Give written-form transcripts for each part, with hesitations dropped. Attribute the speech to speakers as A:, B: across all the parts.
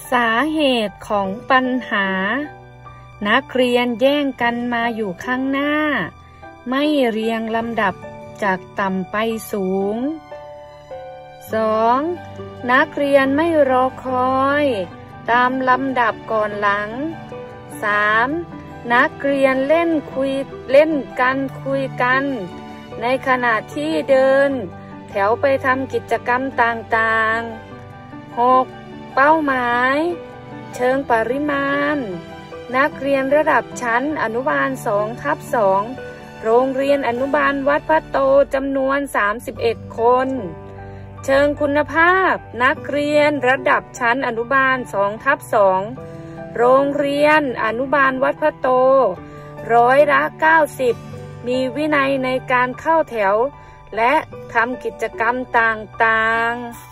A: สาเหตุของปัญหานักเรียนแย่งกันมาอยู่ข้างหน้าไม่เรียงลำดับจากต่ำไปสูง 2. นักเรียนไม่รอคอยตามลำดับก่อนหลัง 3. นักเรียนเล่นคุยกันในขณะที่เดินแถวไปทำกิจกรรมต่างๆ 6. เป้าหมายเชิงปริมาณนักเรียนระดับชั้นอนุบาล 2/2 โรงเรียนอนุบาลวัดพระโตจำนวน31 คนเชิงคุณภาพนักเรียนระดับชั้นอนุบาล 2/2 โรงเรียนอนุบาลวัดพระโต90%มีวินัยในการเข้าแถวและทำกิจกรรมต่าง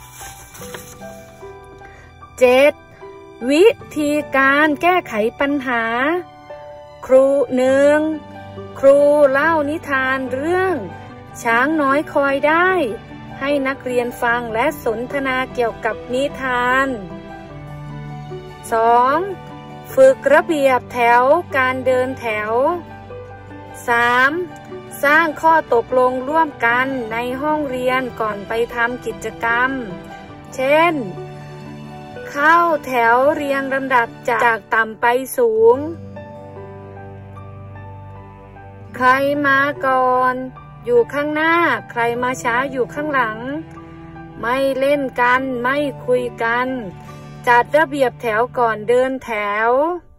A: ๆ 7. วิธีการแก้ไขปัญหาครู1ครูเล่านิทานเรื่องช้างน้อยคอยได้ให้นักเรียนฟังและสนทนาเกี่ยวกับนิทาน 2. ฝึกระเบียบแถวการเดินแถว 3. สร้างข้อตกลงร่วมกันในห้องเรียนก่อนไปทำกิจกรรมเช่นเข้าแถวเรียงลำดับจากต่ำไปสูงใครมาก่อนอยู่ข้างหน้าใครมาช้าอยู่ข้างหลังไม่เล่นกันไม่คุยกันจัดระเบียบแถวก่อนเดินแถว